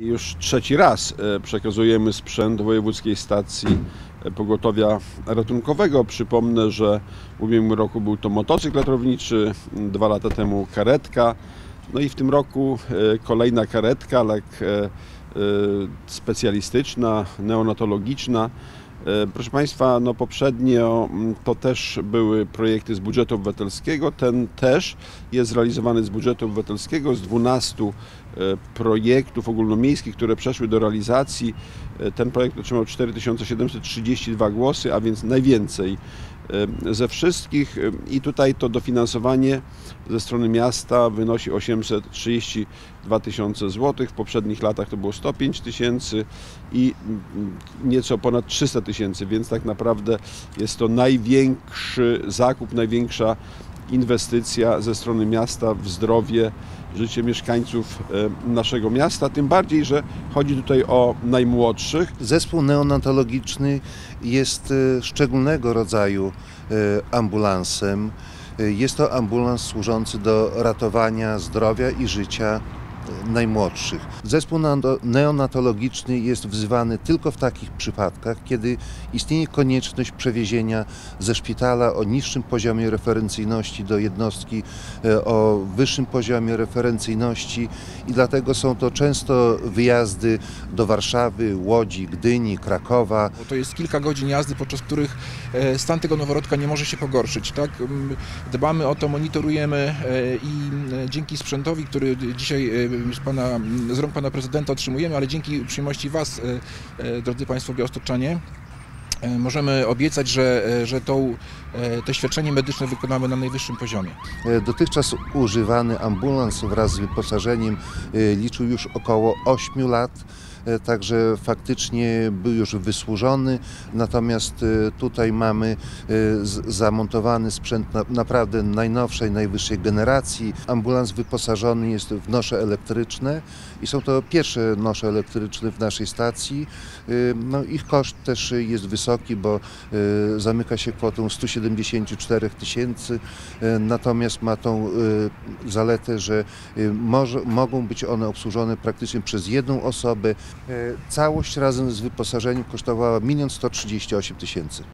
Już trzeci raz przekazujemy sprzęt do Wojewódzkiej Stacji Pogotowia Ratunkowego. Przypomnę, że w ubiegłym roku był to motocykl ratowniczy, 2 lata temu karetka. No i w tym roku kolejna karetka, ale specjalistyczna, neonatologiczna. Proszę Państwa, no poprzednio to też były projekty z budżetu obywatelskiego. Ten też jest zrealizowany z budżetu obywatelskiego, z 12 projektów ogólnomiejskich, które przeszły do realizacji. Ten projekt otrzymał 4732 głosy, a więc najwięcej ze wszystkich, i tutaj to dofinansowanie ze strony miasta wynosi 832 tysiące złotych. W poprzednich latach to było 105 tysięcy i nieco ponad 300 tysięcy, więc tak naprawdę jest to największy zakup, największa inwestycja ze strony miasta w zdrowie, życie mieszkańców naszego miasta, tym bardziej, że chodzi tutaj o najmłodszych. Zespół neonatologiczny jest szczególnego rodzaju ambulansem. Jest to ambulans służący do ratowania zdrowia i życia najmłodszych. Zespół neonatologiczny jest wzywany tylko w takich przypadkach, kiedy istnieje konieczność przewiezienia ze szpitala o niższym poziomie referencyjności do jednostki o wyższym poziomie referencyjności, i dlatego są to często wyjazdy do Warszawy, Łodzi, Gdyni, Krakowa. To jest kilka godzin jazdy, podczas których stan tego noworodka nie może się pogorszyć. Tak? Dbamy o to, monitorujemy i dzięki sprzętowi, który dzisiaj z rąk pana prezydenta otrzymujemy, ale dzięki uprzejmości Was, drodzy Państwo białostoczanie, możemy obiecać, że to świadczenie medyczne wykonamy na najwyższym poziomie. Dotychczas używany ambulans wraz z wyposażeniem liczył już około 8 lat. Także faktycznie był już wysłużony, natomiast tutaj mamy zamontowany sprzęt naprawdę najnowszej, najwyższej generacji. Ambulans wyposażony jest w nosze elektryczne i są to pierwsze nosze elektryczne w naszej stacji. No, ich koszt też jest wysoki, bo zamyka się kwotą 174 tysięcy, natomiast ma tą zaletę, że mogą być one obsłużone praktycznie przez jedną osobę. Całość razem z wyposażeniem kosztowała 1 138 000.